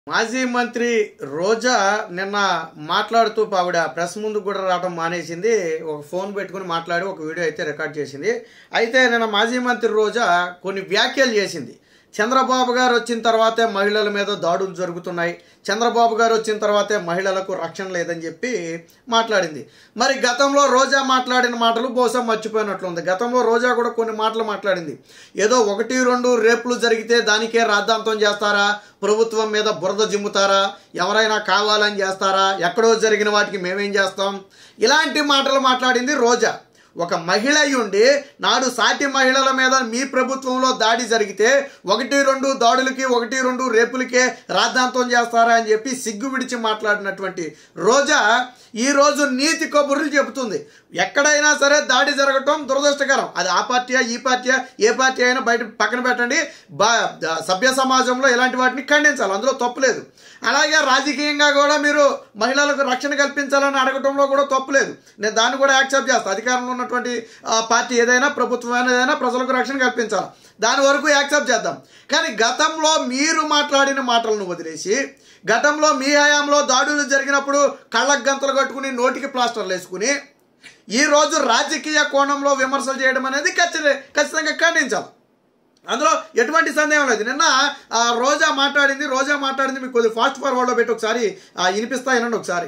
మాజీ మంత్రి రోజా నిన్న మాట్లాడుతూ ఆవిడ ప్రెస్ ముందు కూడా రావడం మానేసింది. ఒక ఫోన్ పెట్టుకుని మాట్లాడి ఒక వీడియో అయితే రికార్డ్ చేసింది. అయితే నిన్న మాజీ మంత్రి రోజా కొన్ని వ్యాఖ్యలు చేసింది. చంద్రబాబు గారు వచ్చిన తర్వాతే మహిళల మీద దాడులు జరుగుతున్నాయి, చంద్రబాబు గారు వచ్చిన తర్వాతే మహిళలకు రక్షణ లేదని చెప్పి మాట్లాడింది. మరి గతంలో రోజా మాట్లాడిన మాటలు బహుశా మర్చిపోయినట్లుంది. గతంలో రోజా కూడా కొన్ని మాటలు మాట్లాడింది. ఏదో 1-2 రేపులు జరిగితే దానికే రాద్ధాంతం చేస్తారా, ప్రభుత్వం మీద బురద జిమ్ముతారా, ఎవరైనా కావాలని చేస్తారా, ఎక్కడో జరిగిన వాటికి మేమేం చేస్తాం, ఇలాంటి మాటలు మాట్లాడింది రోజా. ఒక మహిళ ఉండి నాడు సాటి మహిళల మీద మీ ప్రభుత్వంలో దాడి జరిగితే 1-2 దాడులకి 1-2 రేపులకే రాద్ధాంతం చేస్తారా అని చెప్పి సిగ్గు విడిచి మాట్లాడినటువంటి రోజా ఈరోజు నీతి కబుర్లు చెబుతుంది. ఎక్కడైనా సరే దాడి జరగటం దురదృష్టకరం. అది ఆ పార్టీయా ఈ పార్టీయా ఏ పార్టీ అయినా బయట పక్కన పెట్టండి. సభ్య సమాజంలో ఇలాంటి వాటిని ఖండించాలి, అందులో తప్పులేదు. అలాగే రాజకీయంగా కూడా మీరు మహిళలకు రక్షణ కల్పించాలని అడగటంలో కూడా తప్పులేదు. నేను దాన్ని కూడా యాక్సెప్ట్ చేస్తాను. అధికారంలో ఉన్నటువంటి పార్టీ ఏదైనా, ప్రభుత్వం ఏదైనా ప్రజలకు రక్షణ కల్పించాలి, దాని వరకు యాక్సెప్ట్ చేద్దాం. కానీ గతంలో మీరు మాట్లాడిన మాటలను వదిలేసి, గతంలో మీ హయాంలో దాడులు జరిగినప్పుడు కళ్ళకు గంతలు కట్టుకుని నోటికి ప్లాస్టర్లు వేసుకుని ఈరోజు రాజకీయ కోణంలో విమర్శలు చేయడం అనేది ఖచ్చితంగా ఖండించాలి. అందులో ఎటువంటి సందేహం లేదు. నిన్న రోజా మాట్లాడింది మీకు కొద్దిగా ఫాస్ట్ ఫార్వర్డ్లో పెట్టి ఒకసారి వినిపిస్తా వినండి ఒకసారి.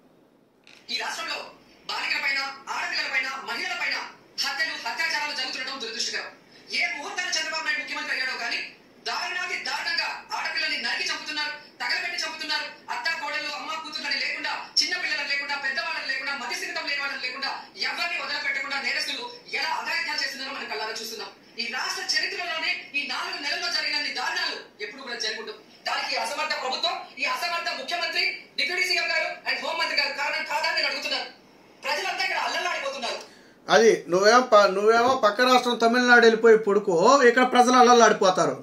ఈ రాష్ట్రంలో బాలికలపైన, ఆడపిల్లలపైన, మహిళలపైన హత్యలు, అత్యాచారాలు జరుగుతుండటం దురదృష్టకరం. ఏ ముహూర్తాన చంద్రబాబు నాయుడు ముఖ్యమంత్రి అయ్యాడో కానీ దారుణానికి దారుణంగా ఆడపిల్లల్ని నరికి చంపుతున్నారు, తగలబెట్టి చంపుతున్నారు. అత్త కోడళ్ళు, అమ్మ కూతుర్లని లేకుండా, చిన్న పిల్లలను లేకుండా, పెద్దవాళ్ళని లేకుండా, మతిస్థితం లేని వాళ్ళని లేకుండా, ఎవరిని వదలపెట్టకుండా నేరస్తులు ఎలా అఘాయిత్యాలు చేస్తున్నారో మనం కళ్ళారా చూస్తున్నాం. ఈ రాష్ట్ర చరిత్రలోనే ఈ 4 నెలల్లో జరిగిన దారుణాలు ఎప్పుడు కూడా జరుగుతుంది. దానికి అసమర్థ ప్రభుత్వం, ఈ అసమర్థ ముఖ్యమంత్రి, డిప్యూటీ సీఎం గారు అండ్ హోంమంత్రి గారు కారణం కాదని నేను అడుగుతున్నారు. ప్రజలంతా ఇక్కడ అల్లల్లాడిపోతున్నారు. అది నువ్వేమో పక్క రాష్ట్రం తమిళనాడు వెళ్ళిపోయి పడుకో, ఇక్కడ ప్రజలు అల్లల్లాడిపోతారు.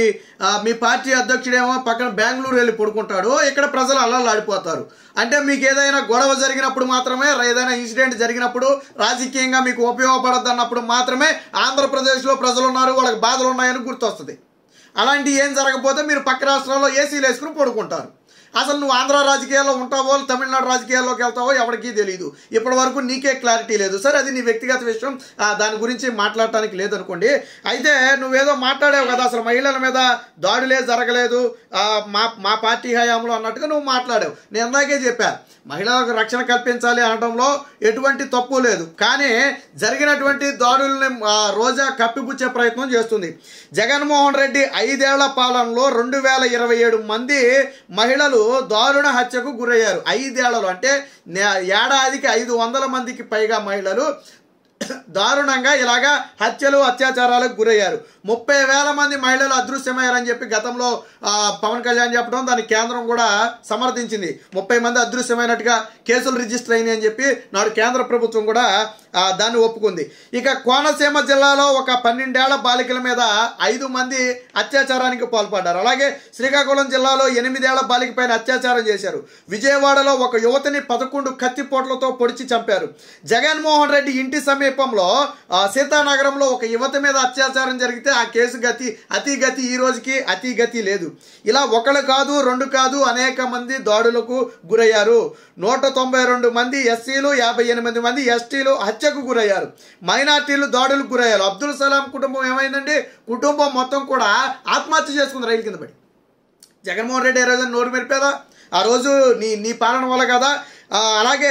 మీ పార్టీ అధ్యక్షుడేమో పక్కన బెంగళూరు వెళ్ళి పడుకుంటాడు, ఇక్కడ ప్రజలు అల్లల్లాడిపోతారు. అంటే మీకు ఏదైనా గొడవ జరిగినప్పుడు మాత్రమే, ఏదైనా ఇన్సిడెంట్ జరిగినప్పుడు, రాజకీయంగా మీకు ఉపయోగపడద్దు అన్నప్పుడు మాత్రమే ఆంధ్రప్రదేశ్లో ప్రజలు ఉన్నారు, వాళ్ళకి బాధలు ఉన్నాయని గుర్తొస్తుంది. అలాంటి ఏం జరగకపోతే మీరు పక్క రాష్ట్రాల్లో ఏసీలు వేసుకుని పడుకుంటారు. అసలు నువ్వు ఆంధ్ర రాజకీయాల్లో ఉంటావో తమిళనాడు రాజకీయాల్లోకి వెళ్తావో ఎవరికీ తెలియదు. ఇప్పటి వరకు నీకే క్లారిటీ లేదు. సరే, అది నీ వ్యక్తిగత విషయం, దాని గురించి మాట్లాడటానికి లేదనుకోండి. అయితే నువ్వేదో మాట్లాడావు కదా, అసలు మహిళల మీద దాడులే జరగలేదు మా పార్టీ హయాంలో అన్నట్టుగా నువ్వు మాట్లాడావు. నేను ఇందాకే చెప్పా, మహిళలకు రక్షణ కల్పించాలి అనడంలో ఎటువంటి తప్పు లేదు. కానీ జరిగినటువంటి దాడుల్ని రోజా కప్పిపుచ్చే ప్రయత్నం చేస్తుంది. జగన్మోహన్ రెడ్డి 5 ఏళ్ల పాలనలో 2027 మంది మహిళలు దారుణ హత్యకు గురయ్యారు. 5 ఏళ్లలో అంటే ఏడాదికి 500 మందికి పైగా మహిళలు దారుణంగా ఇలాగా హత్యలు, అత్యాచారాలకు గురయ్యారు. 30,000 మంది మహిళలు అదృశ్యమయ్యారని చెప్పి గతంలో పవన్ కళ్యాణ్ చెప్పడం, దాని కేంద్రం కూడా సమర్థించింది. 30 మంది అదృశ్యమైనట్టుగా కేసులు రిజిస్టర్ అయినాయి అని చెప్పి నాడు కేంద్ర ప్రభుత్వం కూడా దాన్ని ఒప్పుకుంది. ఇక కోనసీమ జిల్లాలో ఒక 12 ఏళ్ల బాలికల మీద 5 మంది అత్యాచారానికి పాల్పడ్డారు. అలాగే శ్రీకాకుళం జిల్లాలో 8 ఏళ్ల బాలిక పైన అత్యాచారం చేశారు. విజయవాడలో ఒక యువతిని 11 కత్తిపోట్లతో పొడిచి చంపారు. జగన్మోహన్ రెడ్డి ఇంటి సమీపంలో సీతానగరంలో ఒక యువతి మీద అత్యాచారం జరిగితే ఆ కేసు అతిగతి ఈ రోజుకి అతిగతి లేదు. ఇలా 1 కాదు 2 కాదు అనేక మంది దాడులకు గురయ్యారు. 192 మంది ఎస్సీలు, 58 మంది ఎస్టీలు హత్యకు గురయ్యారు. మైనార్టీలు దాడులకు గురయ్యారు. అబ్దుల్ సలాం కుటుంబం ఏమైందండి? కుటుంబం మొత్తం కూడా ఆత్మహత్య చేసుకుంది రైలు కింద పడి. జగన్మోహన్ రెడ్డి ఏ రోజు నోరు మెరిపేదా? ఆ రోజు నీ పాలన వల్ల కదా. అలాగే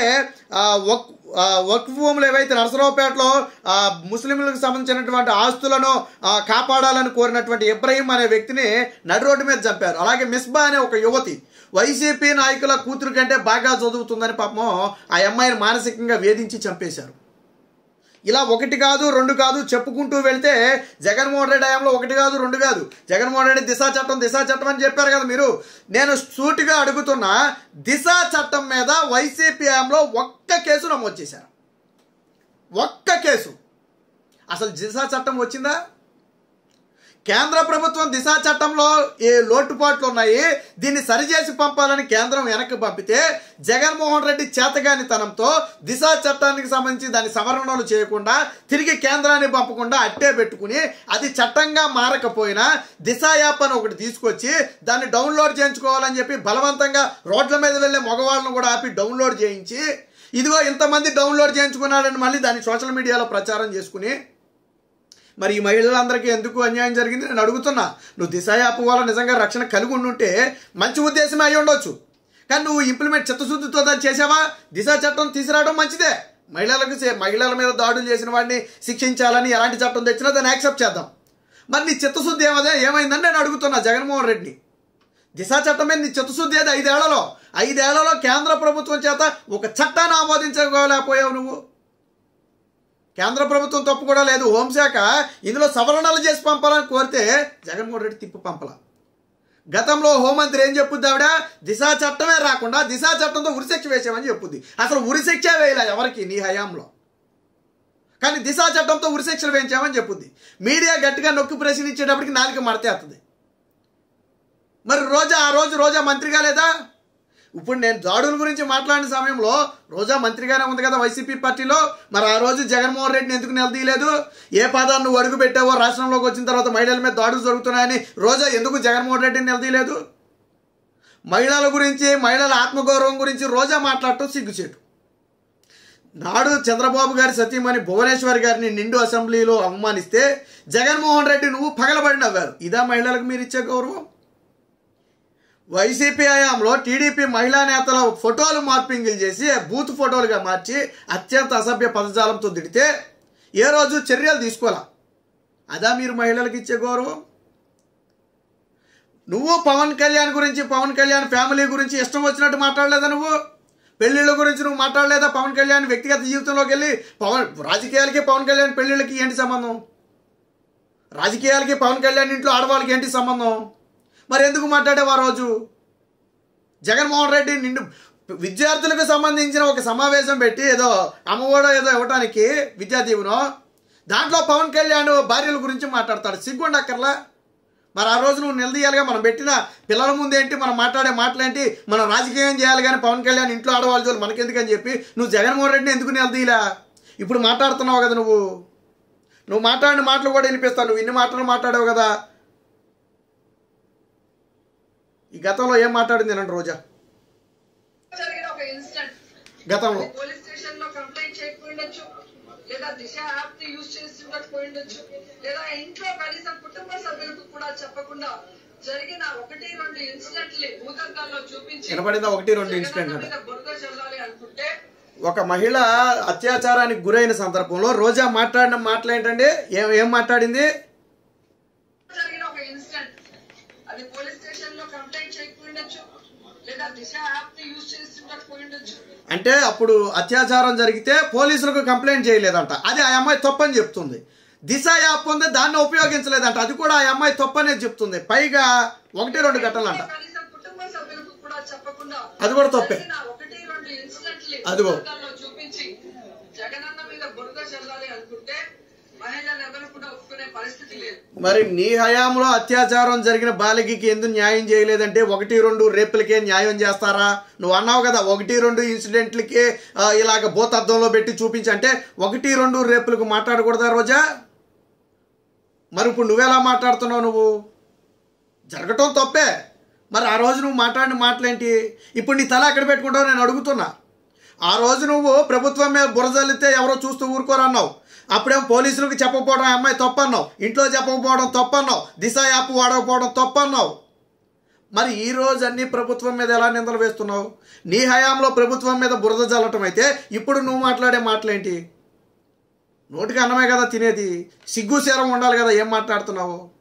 వక్ఫ్ భూములు ఏవైతే నరసరావుపేటలో ముస్లింలకు సంబంధించినటువంటి ఆస్తులను కాపాడాలని కోరినటువంటి ఇబ్రహీం అనే వ్యక్తిని నడి రోడ్డు మీద చంపారు. అలాగే మిస్బా అనే ఒక యువతి వైసీపీ నాయకుల కూతురు కంటే బాగా చదువుతుందని పాపం ఆ అమ్మాయిని మానసికంగా వేధించి చంపేశారు. ఇలా 1 కాదు 2 కాదు చెప్పుకుంటూ వెళ్తే జగన్మోహన్ రెడ్డి హయాంలో 1 కాదు 2 కాదు. జగన్మోహన్ రెడ్డి దిశా చట్టం అని చెప్పారు కదా మీరు. నేను సూటిగా అడుగుతున్నా, దిశా చట్టం మీద వైసీపీ హయాంలో 1 కేసు నమోదు చేశారు. 1 కేసు. అసలు దిశా చట్టం వచ్చిందా? కేంద్ర ప్రభుత్వం దిశ చట్టంలో ఏ లోటుపాట్లు ఉన్నాయి, దీన్ని సరిచేసి పంపాలని కేంద్రం వెనక్కి పంపితే జగన్మోహన్ రెడ్డి చేతగానితనంతో దిశ చట్టానికి సంబంధించి దాని సవరణలు చేయకుండా తిరిగి కేంద్రాన్ని పంపకుండా అట్టే పెట్టుకుని అది చట్టంగా మారకపోయినా దిశ యాప్ అని ఒకటి తీసుకొచ్చి దాన్ని డౌన్లోడ్ చేయించుకోవాలని చెప్పి బలవంతంగా రోడ్ల మీద వెళ్ళే మగవాళ్ళను కూడా ఆపి డౌన్లోడ్ చేయించి ఇదిగో ఇంతమంది డౌన్లోడ్ చేయించుకున్నాడని మళ్ళీ దాన్ని సోషల్ మీడియాలో ప్రచారం చేసుకుని మరి ఈ మహిళలందరికీ ఎందుకు అన్యాయం జరిగింది నేను అడుగుతున్నా. నువ్వు దిశ యాప్ వల్ల నిజంగా రక్షణ కలిగి ఉండుంటే మంచి ఉద్దేశమే అయి ఉండొచ్చు, కానీ నువ్వు ఇంప్లిమెంట్ చిత్తశుద్ధితో దాన్ని చేసావా? దిశ చట్టం తీసుకురావడం మంచిదే, మహిళల మీద దాడులు చేసిన వాడిని శిక్షించాలని ఎలాంటి చట్టం తెచ్చినా దాన్ని యాక్సెప్ట్ చేద్దాం. మరి నీ చిత్తశుద్ధి ఏమైందని నేను అడుగుతున్నా జగన్మోహన్ రెడ్డిని. దిశ చట్టం మీద నీ చిత్తశుద్ధి ఏది? 5 ఏళ్లలో కేంద్ర ప్రభుత్వం చేత ఒక చట్టాన్ని ఆమోదించలేకపోయావు నువ్వు. కేంద్ర ప్రభుత్వం తప్పు కూడా లేదు, హోంశాఖ ఇందులో సవరణలు చేసి పంపాలని కోరితే జగన్మోహన్ రెడ్డి తిప్పు పంపల. గతంలో హోంమంత్రి ఏం చెప్పుద్ది ఆవిడ? దిశ చట్టమే రాకుండా దిశ చట్టంతో ఉరిశిక్ష వేసామని చెప్పుద్ది. అసలు ఉరిశిక్ష వేయలే ఎవరికి నీ హయాంలో, కానీ దిశ చట్టంతో ఉరిశిక్షలు వేయించామని చెప్పుద్ది. మీడియా గట్టిగా నొక్కి ప్రశ్నించేటప్పటికి నాలుక మడతేస్తుంది. మరి రోజా మంత్రిగా లేదా? ఇప్పుడు నేను దాడుల గురించి మాట్లాడిన సమయంలో రోజా మంత్రిగానే ఉంది కదా వైసీపీ పార్టీలో. మరి ఆ రోజు జగన్మోహన్ రెడ్డిని ఎందుకు నిలదీయలేదు? ఏ పదాన్ని నువ్వు అడుగు పెట్టావో రాష్ట్రంలోకి వచ్చిన తర్వాత మహిళల మీద దాడులు జరుగుతున్నాయని రోజా ఎందుకు జగన్మోహన్ రెడ్డిని నిలదీయలేదు? మహిళల గురించి, మహిళల ఆత్మగౌరవం గురించి రోజా మాట్లాడటం సిగ్గుచేటు. నాడు చంద్రబాబు గారి సతీమణి భువనేశ్వర్ గారిని నిండు అసెంబ్లీలో అవమానిస్తే జగన్మోహన్ రెడ్డి నువ్వు పగలబడి నవ్వారు. ఇదా మహిళలకు మీరు ఇచ్చే గౌరవం? వైసీపీ హయాంలో టీడీపీ మహిళా నేతల ఫోటోలు మార్పింగ్లు చేసి బూత్ ఫోటోలుగా మార్చి అత్యంత అసభ్య పదజాలంతో తిడితే ఏ రోజు చర్యలు తీసుకోవాలా? అదా మీరు మహిళలకు ఇచ్చే గౌరవం? నువ్వు పవన్ కళ్యాణ్ గురించి, పవన్ కళ్యాణ్ ఫ్యామిలీ గురించి ఇష్టం వచ్చినట్టు మాట్లాడలేదా? నువ్వు పెళ్లిళ్ళ గురించి నువ్వు మాట్లాడలేదా? పవన్ కళ్యాణ్ వ్యక్తిగత జీవితంలోకి వెళ్ళి రాజకీయాలకి పవన్ కళ్యాణ్ పెళ్లిళ్ళకి ఏంటి సంబంధం? రాజకీయాలకి పవన్ కళ్యాణ్ ఇంట్లో ఆడవాళ్ళకి ఏంటి సంబంధం? మరి ఎందుకు మాట్లాడావు ఆ రోజు? జగన్మోహన్ రెడ్డి నిండు విద్యార్థులకు సంబంధించిన ఒక సమావేశం పెట్టి ఏదో అమ్మఒడో ఏదో ఇవ్వటానికి విద్యాదీవునో దాంట్లో పవన్ కళ్యాణ్ భార్యల గురించి మాట్లాడతాడు. సిగ్గుండక్కర్లా? మరి ఆ రోజు నువ్వు నిలదీయాలిగా. మనం పెట్టిన పిల్లల ముందేంటి, మనం మాట్లాడే మాటలేంటి, మనం రాజకీయం చేయాలి కానీ పవన్ కళ్యాణ్ ఇంట్లో ఆడవాళ్ళ జోలు మనకెందుకని చెప్పి నువ్వు జగన్మోహన్ రెడ్డిని ఎందుకు నిలదీయలా? ఇప్పుడు మాట్లాడుతున్నావు కదా నువ్వు మాట్లాడిన మాటలు కూడా వినిపిస్తావు. నువ్వు ఇన్ని మాటలు మాట్లాడావు కదా. ఈ గతంలో ఏం మాట్లాడింది నేను రోజా? గతంలో పోలీస్ స్టేషన్ లో కంప్లైంట్ చేయకపోయిండొచ్చు, లేదా దిశ యాప్ ని యూజ్ చేసి ఉండకపోయిండొచ్చు, లేదా ఇంట్లో కనీసం కుటుంబ సభ్యులకు కూడా చెప్పకుండా జరిగిన 1-2 ఇన్సిడెంట్లు భూతద్దాల్లో చూపించి వినపడిందా? 1-2 ఇన్సిడెంట్ బురద చల్లాలి అనుకుంటే ఒక మహిళ అత్యాచారానికి గురైన సందర్భంలో రోజా మాట్లాడిన మాటలు ఏంటండి? ఏం మాట్లాడింది? జరిగిన ఒక ఇన్సిడెంట్, అది పోలీస్ స్టేషన్ లో కంప్లైంట్ చేయకపోయిండొచ్చు, లేదా దిశ యాప్ ని యూజ్ చేసి ఉండకపోయిండొచ్చు. అంటే అప్పుడు అత్యాచారం జరిగితే పోలీసులకు కంప్లైంట్ చేయలేదంట, అది ఆ అమ్మాయి తప్పని చెప్తుంది. దిశ యాప్ ఉంది, దాన్ని ఉపయోగించలేదంట, అది కూడా ఆ అమ్మాయి తప్పనే చెప్తుంది. పైగా 1-2 ఘటనలు అంట, కనీసం కుటుంబ సభ్యులకు కూడా చెప్పకుండా అది కూడా తప్పే. 1-2 ఇన్సిడెంట్లు అదిగో చూపించి జగనన్న మీద బురద చల్లాలి అనుకుంటే మహిళలు ఎవరు కూడా ఒప్పుకునే పరిస్థితి లేదు. మరి నీ హయాంలో అత్యాచారం జరిగిన బాలికకి ఎందుకు న్యాయం చేయలేదంటే 1-2 రేపులకే న్యాయం చేస్తారా? నువ్వు అన్నావు కదా 1-2 ఇన్సిడెంట్లకే ఇలాగ భూతద్దంలో పెట్టి చూపించంటే 1-2 రేపులకు మాట్లాడకూడదా రోజా? మరి ఇప్పుడు నువ్వెలా మాట్లాడుతున్నావు? నువ్వు జరగటం తప్పే. మరి ఆ రోజు నువ్వు మాట్లాడిన మాటలేంటి? ఇప్పుడు నీ తల ఎక్కడ పెట్టుకుంటావు నేను అడుగుతున్నా. ఆ రోజు నువ్వు ప్రభుత్వం మీద బురజల్లితే ఎవరో చూస్తూ ఊరుకోరన్నావు. అప్పుడేమో పోలీసులకు చెప్పకపోవడం ఆ అమ్మాయి తప్పన్నావు, ఇంట్లో చెప్పకపోవడం తప్పన్నావు, దిశ యాప్ వాడకపోవడం తప్పన్నావు. మరి ఈ రోజు అన్ని ప్రభుత్వం మీద ఎలా నిందలు వేస్తున్నావు? నీ హయాంలో ప్రభుత్వం మీద బురద జల్లటం అయితే ఇప్పుడు నువ్వు మాట్లాడే మాటలేంటి? నోటికి అన్నమే కదా తినేది, సిగ్గు శరం ఉండాలి కదా, ఏం మాట్లాడుతున్నావు?